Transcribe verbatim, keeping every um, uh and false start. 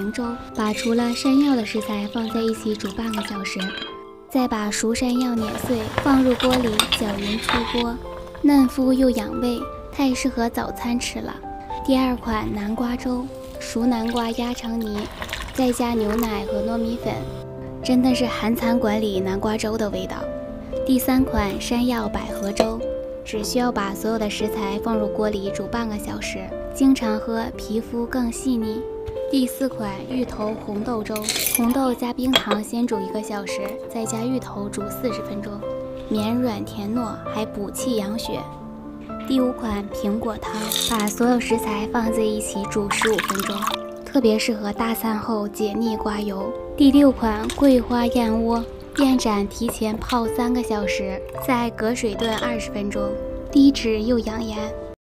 黄粥，把除了山药的食材放在一起煮半个小时，再把熟山药碾碎放入锅里搅匀出锅，嫩肤又养胃，太适合早餐吃了。第二款南瓜粥，熟南瓜压成泥，再加牛奶和糯米粉，真的是韩餐馆里南瓜粥的味道。第三款山药百合粥，只需要把所有的食材放入锅里煮半个小时，经常喝皮肤更细腻。第四款芋头红豆粥，红豆加冰糖先煮一个小时，再加芋头煮四十分钟，绵软甜糯，还补气养血。第五款苹果汤，把所有食材放在一起煮十五分钟，特别适合大餐后解腻刮油。第六款桂花燕窝，燕盏提前泡三个小时，再隔水炖二十分钟，低脂又养颜。